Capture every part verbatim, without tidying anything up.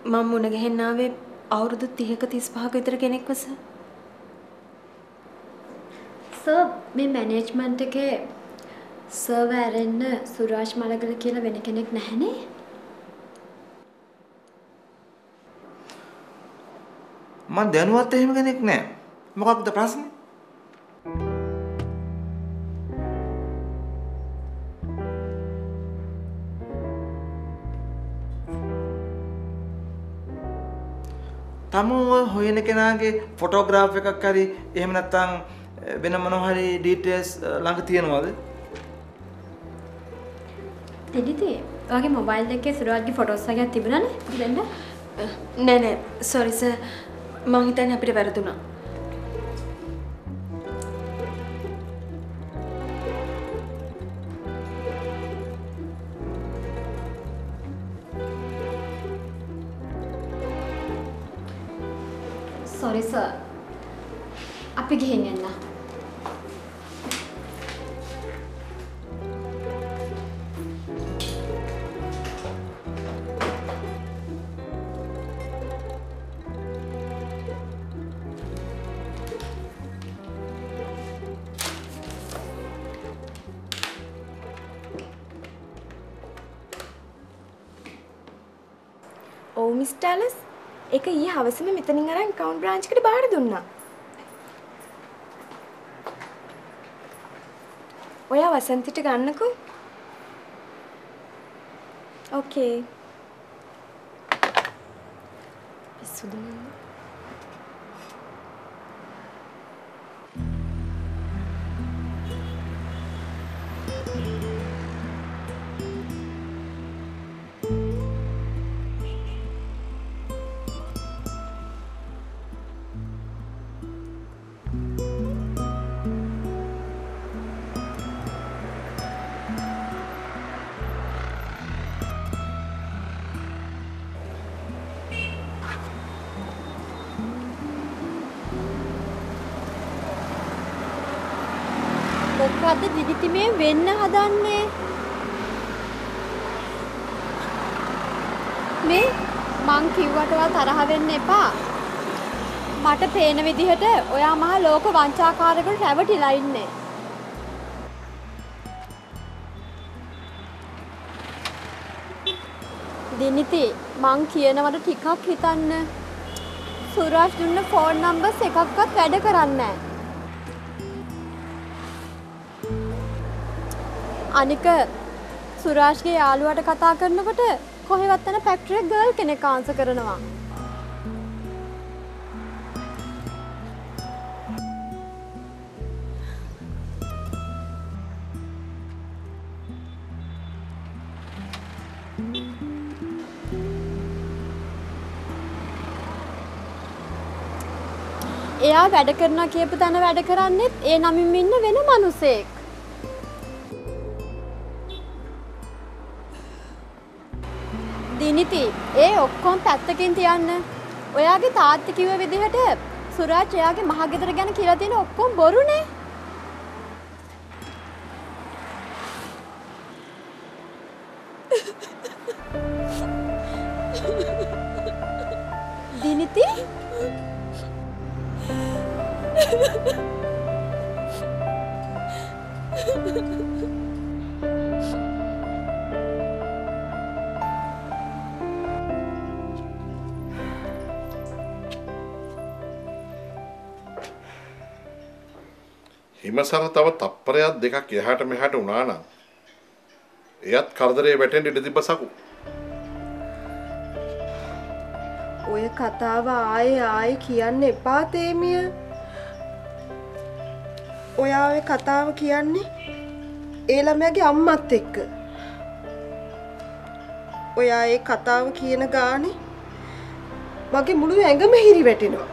මම මුණ ගැහෙන්න ආවේ අවුරුදු තිහක තිස්පහක විතර කෙනෙක්ව සර්. සර් මේ මැනේජ්මන්ට් එකේ සර්ව ඇරෙන්න සුරාජ් මලගල කියලා වෙන කෙනෙක් නැහැනේ. මම දැනුවත් එහෙම කෙනෙක් නෑ. මොකක්ද ප්‍රශ්නේ? තමු හොයන කෙනාගේ ෆොටෝග්‍රාෆ් එකක් හරි එහෙම නැත්නම් වෙන මොනවා හරි ඩීටේල්ස් ළඟ තියනවද? දෙඩිති ඔයාගේ මොබයිල් එකේ සුරාජ්ගේ ෆොටෝස් වගේක් තිබුණානේ දෙන්න. නෑ නෑ සෝරි සර් මං හිතන්නේ අපිට වැරදුනා. සෝරි සර් අපි ගිහින් එන්න. ඔව් මිස්ටර් ඇලස් ඒක ඊයේ හවසම මෙතනින් අරන් account branch එකට බාර දුන්නා. ඔයා වසන්තිට ගන්නකෝ. ඕකේ. පිස්සුද? මොකද්ද දිදිති මේ වෙන්න හදන්නේ? මේ මං කිව්වටවත් තරහ වෙන්න එපා. මට පේන විදිහට ඔයා මහ ලෝක වංචාකාරයෙකුට රැවටිලා ඉන්නේ. දිනිති මං කියනවට ටිකක් හිතන්න. සුරාජ් දුන්න ෆෝන් නම්බර්ස් එකක්වත් වැඩ කරන්නේ නැහැ. අනික සුරාජ්ගේ යාළුවාට කතා කරනකොට කොහෙවත් යන ෆැක්ටරි ගර්ල් කෙනෙක් ආන්සර් කරනවා. එයා වැඩ කරනවා කියපු තැන වැඩ කරන්නේත් ඒ නමින් ඉන්න වෙන මිනිසෙක්. දිනිති ඒ ඔක්කොම පැත්තකින් තියන්න. ඔයාගේ තාත්තා කිව්ව විදිහට සුරාජ් එයාගේ මහගෙදර ගැන කියලා තියෙන ඔක්කොම බොරුනේ. දිනිති හිමසර තව තප්පරයක් දෙකක් එහාට මෙහාට වුණා නම් එයත් කරදරේ වැටෙන්න ඉඩ තිබ්බසකු. ඔය කතාව ආයේ ආයේ කියන්න එපා තේමිය. ඔයා ඔය කතාව කියන්නේ ඒ ළමයාගේ අම්මත් එක්ක. ඔයා ඒ කතාව කියන ගානේ මගේ මුළු ඇඟම හිරි වැටෙනවා.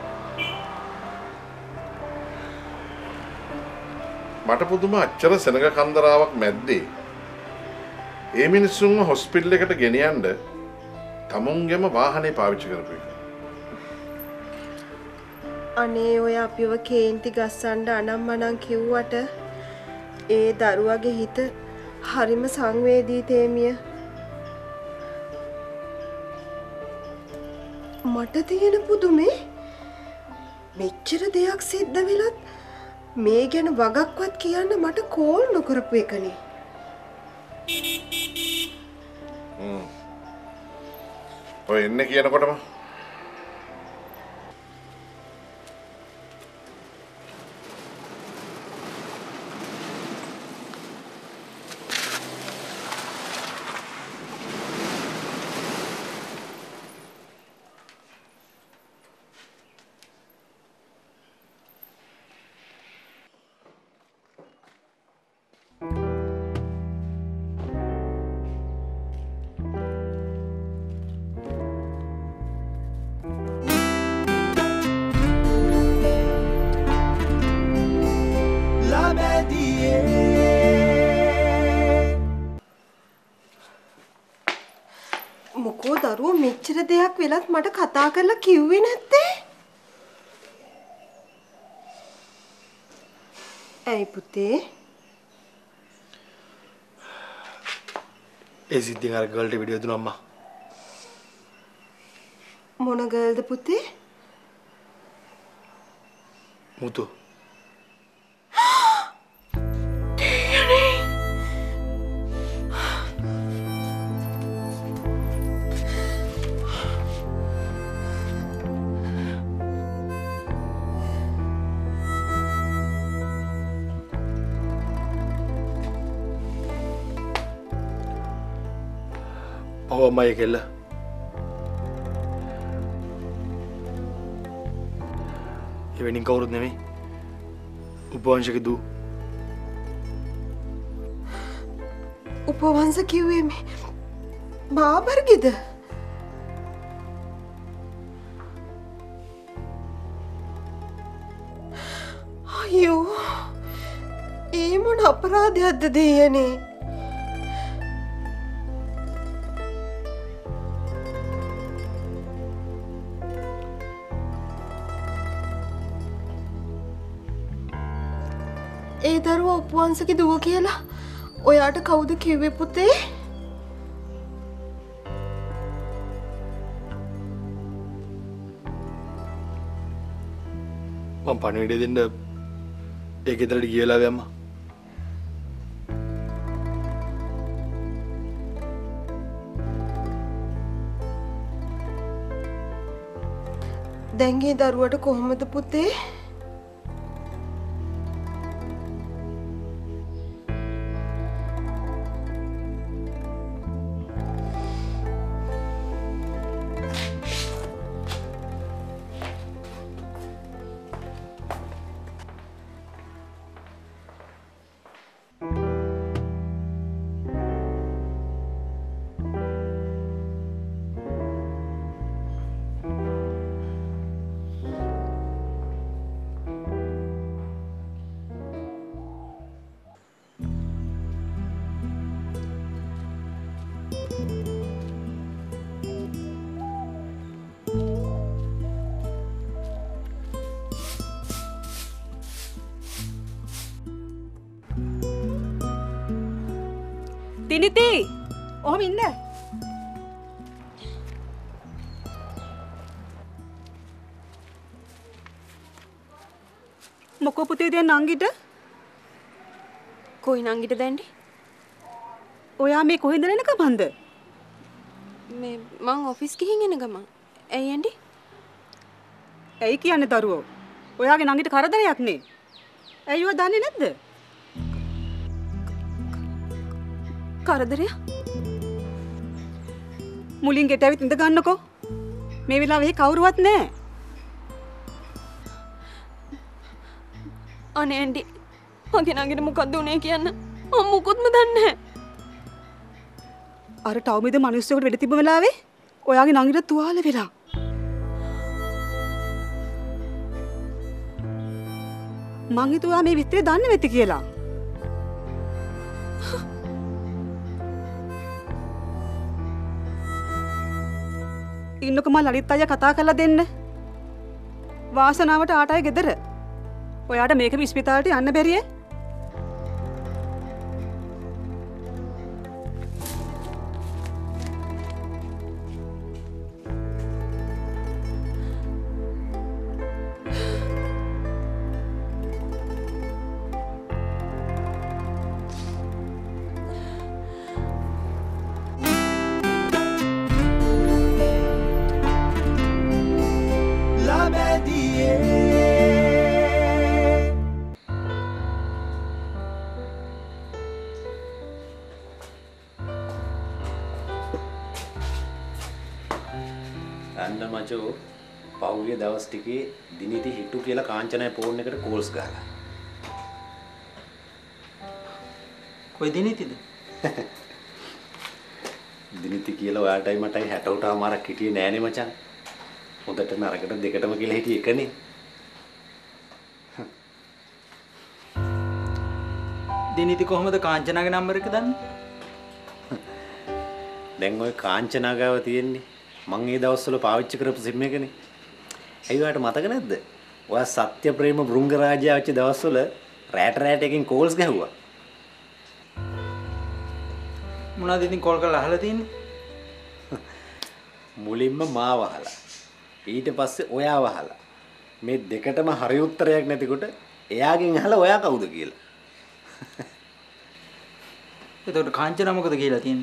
මට පුදුම අච්චර සෙනග කන්දරාවක් මැද්දේ ඒ මිනිස්සුන්ව හොස්පිටල් එකට ගෙනියන්න තමුන්ගේම වාහනේ පාවිච්චි කරපු එක. අනේ ඔය අපිව කේන්ති ගස්සන්න අනම්මනම් කිව්වට ඒ දරුවගේ හිත හරිම සංවේදී තේමිය. මට තියෙන පුදුමේ මෙච්චර දෙයක් සිද්ධ වෙලත් මේ ගැන වගක්වත් කියන්න මට කෝල් නොකරපු එකනේ. හ්ම්. ඔය එන්නේ කියනකොටම මොකෝ දරුවෝ මෙච්චර දෙයක් වෙලත් මට කතා කරලා කිව්වේ නැත්තේ? ඇයි පුතේ? ඒ සිද්ධියෙන් අර ගර්ල්ට වීඩියෝ දුන්නා අම්මා. මොන ගර්ල්ද පුතේ? මුතු. ඔව් අම්මා ඒකෙල්ල. ඒ වෙනින් කවුරුත් නෙමෙයි. උපවංශක දූ. උපවංශ කිව්වේ මේ බාබර්ගෙද? අයියෝ. ඒ මොන අපරාධයක්ද දෙයනේ? ඒ දරුවා උපවංශක දුව කියලා ඔයාට කවුද කිව්වේ පුතේ? මම පණිවිඩය දෙන්න ඒ ගෙදරට ගියලා අම්මා. දැන් ඒ දරුවට කොහොමද පුතේ? තිනිති ඔහොම ඉන්න. මොකෝ පුතේ දැන් නංගිට? කොයි නංගිට දැන්ඩි? ඔයා මේ කොහෙන්ද එන ගමන්ද? මේ මං ඔෆිස් ගිහින් එන ගමන්. ඇයි ඇන්ඩි? ඇයි කියන්නේ දරුවෝ? ඔයාගේ නංගිට කරදරයක් නේ. ඇයි ඔයා දන්නේ නැද්ද? කරදරයක්? මුලින් ගෙට ඇවිත් ඉඳ ගන්නකෝ. මේ වෙලාවේ කවුරුවත් නැහැ. අනේ ඇන්ඩි මගේ නංගිට මොකද්ද උනේ කියන්න. මම මොකොත්ම දන්නේ නැහැ. අර ටවුමේද මිනිස්සුන්ට වෙඩ තිබ්බ වෙලාවේ ඔයාගේ නංගිට තුවාල වෙලා. මං හිතුවා මේ විස්තරය දන්නේ නැති කියලා. ඉන්නකම ලලිත් අයියා කතා කරලා දෙන්න. වාසනාවට ආටයි ගෙදර. ඔයාට මේක විස්පිතාලට යන්න බැරියේ? දන්න මචෝ පහුගිය දවස් ටිකේ දිනිති හිටු කියලා කාංචනයි ෆෝන් එකට කෝල්ස් ගහලා. කොයි දිනිතිද? දිනිති කියලා ඔයාටයි මටයි හැට උටා මාරක් හිටියේ නෑනේ මචං. හොඳට නරකට දෙකටම කියලා හිටියේ එකනේ. දිනිති කොහමද කාංචනාගේ නම්බර එක දන්නේ? දැන් ওই කාංචනා ගාව තියෙන්නේ මං ඒ දවස්වල පාවිච්චි කරපු සිම් එකනේ. ඇයි ඔයාලට මතක නැද්ද? ඔයා සත්‍ය ප්‍රේම බෘංගරාජයා වෙච්ච දවස්වල රෑට රෑට එකකින් කෝල්ස් ගැහුවා. මොනවද ඉතින් කෝල් කරලා අහලා තින්නේ? මුලින්ම මාව අහලා. ඊට පස්සේ ඔයාව අහලා. මේ දෙකටම හරි උත්තරයක් නැතිකොට එයාගෙන් අහලා ඔයා කවුද කියලා. එතකොට කාංචනා මොකද කියලා තින්නේ?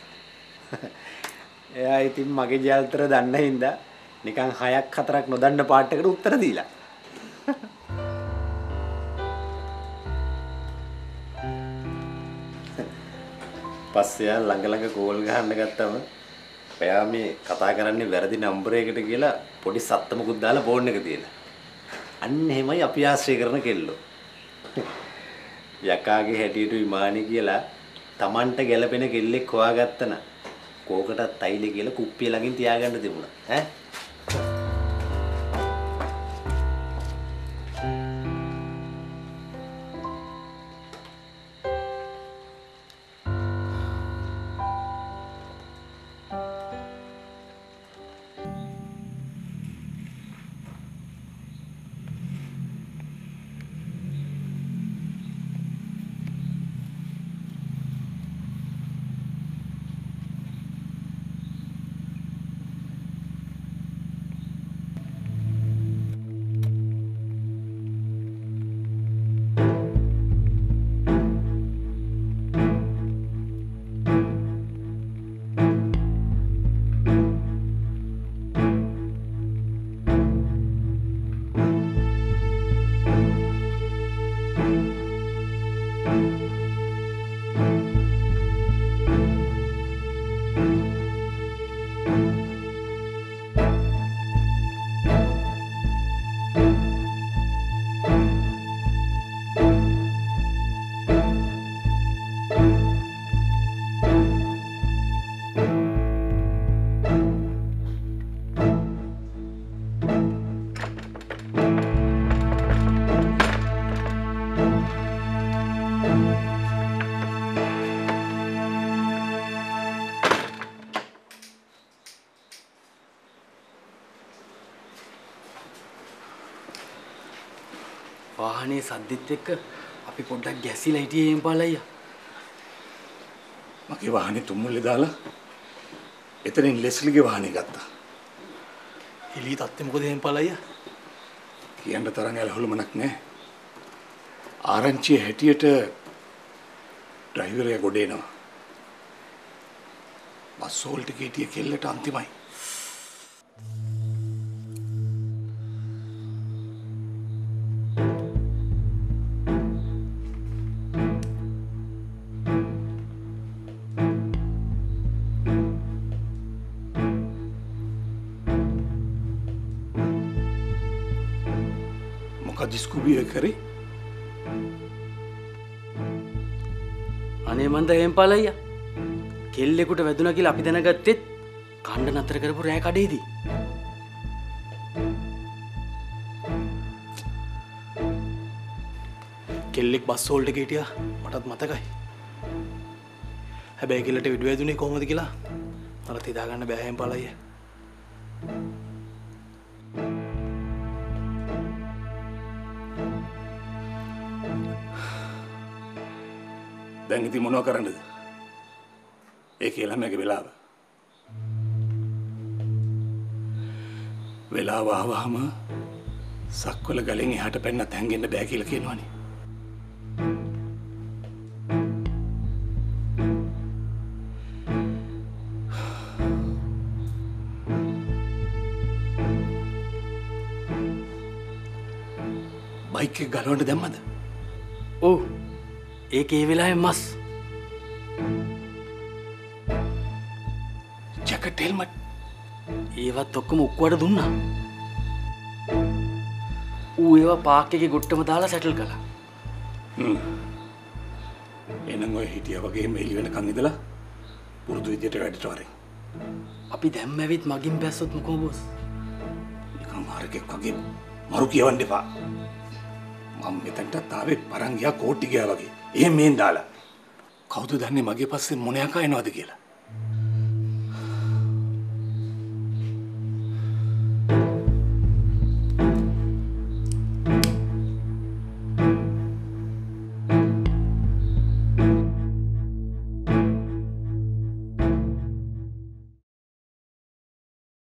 එයා ඉතින් මගේ ජයල්තර දන්න හින්දා නිකන් හයක් හතරක් නොදන්න පාට් එකට උත්තර දීලා. පස්සේ යා ළඟ ළඟ කෝල් ගහන්න ගත්තම එයා මේ කතා කරන්නේ වැරදි නම්බර් එකකට කියලා පොඩි සත්තමකුත් දාලා ෆෝන් එක තියලා. අන්න එහෙමයි අපි ආශ්‍රය කරන කෙල්ලෝ. යකාගේ හැටියට විමානේ කියලා Tamanට ගැලපෙන කෙල්ලෙක් හොයාගත්තා නම් කෝකටත් තයිලි කියලා කුප්පිය ළඟින් තියාගන්න තිබුණා ඈ. වාහනේ සද්දෙත් එක්ක අපි පොඩ්ඩක් ගැසිලා හිටියේ එම්පාල අයියා. මගේ වාහනේ තුම්මුල්ලේ දාලා එතනින් ලෙස්ලිගේ වාහනේ ගත්තා. එළිය තත්ත්වෙ මොකද එම්පාල අයියා? කියන්න තරම් ඇලහොලමක් නැහැ. ආරංචිය හැටියට ඩ්‍රයිවරයා ගොඩ එනවා. බස් හෝල්ට් එකේ හිටිය කෙල්ලට අන්තිමයි. දිස්කුබිය කරේ අනේ මන්ද එම්පාල අයියා කෙල්ලෙකුට වැදුනා කියලා අපි දැනගත්තෙත් කණ්ඩ නතර කරපු රෑ කඩේදී කෙල්ලෙක් බස් හෝල්ට් එකේ හිටියා මටත් මතකයි. හැබැයි කෙල්ලට විඩු වැදුනේ කොහොමද කියලා මට හිතා ගන්න බෑ එම්පාල අයියා. දැන් ඉතින් මොනව කරන්නද? ඒ කියලා මගේ වෙලාව. වෙලාව ආවම සක්වල ගලෙන් එහාට පැන්නත් හැංගෙන්න බෑ කියලා කියනවනේ. බයික් එක ගලවන්න දැම්මද? ඔව්. ඒක ඒ වෙලාවේ මස් ජැකට් හෙල්මට් ඒවත් ඔක්කොම ඔක්කුවට දුන්නා. ඌ ඒවා පාක් එකේ ගොට්ටම දාලා සැටල් කළා. හ්ම්. එනං ඔය හිටියා වගේ මෙලි වෙනකන් ඉඳලා පුරුදු විදියට වැඩට වරේ. අපි දැම්ම ඇවිත් මගින් බැස්සොත් මොකෝ බොස්? නිකන් මාර්ගෙක් වගේ මරු කියවන්න එපා. මම මෙතනට ආවේ පරංගියා කෝටි ගියා වගේ. එහෙම මේන් දාලා. කවුද දන්නේ මගේ පස්සේ මොණයක් ආනවද කියලා?